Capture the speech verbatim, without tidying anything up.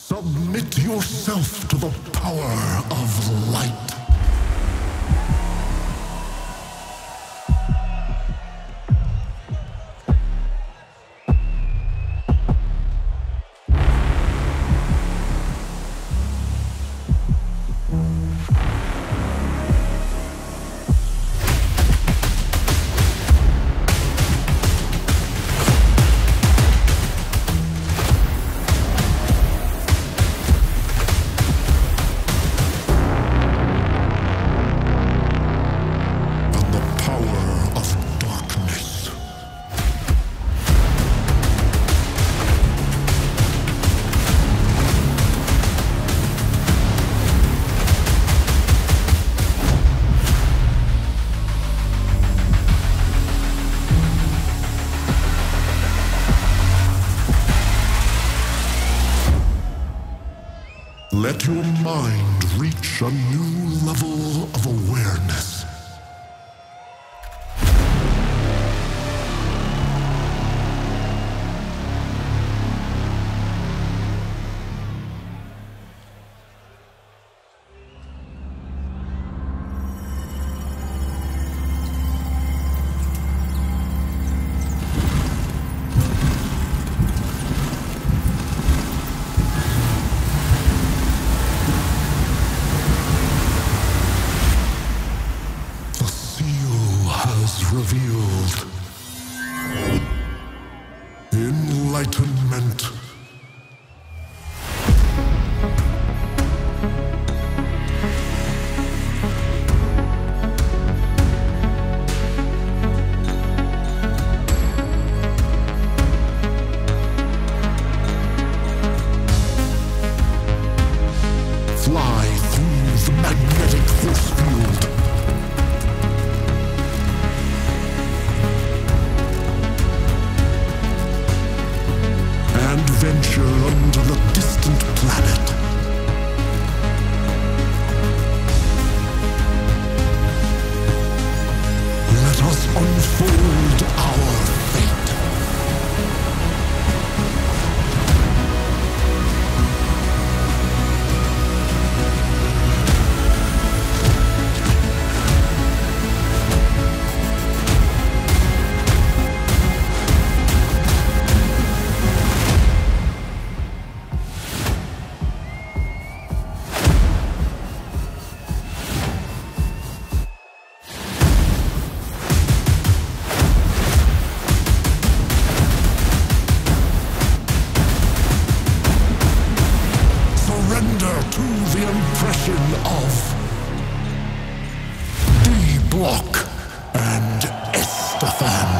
Submit yourself to the power of light. Let your mind reach a new level of awareness. Revealed enlightenment. Fly through the magnetic force field. Venture onto the distant planet. Let us unfold our fate. To the impression of D-Block and Estefan.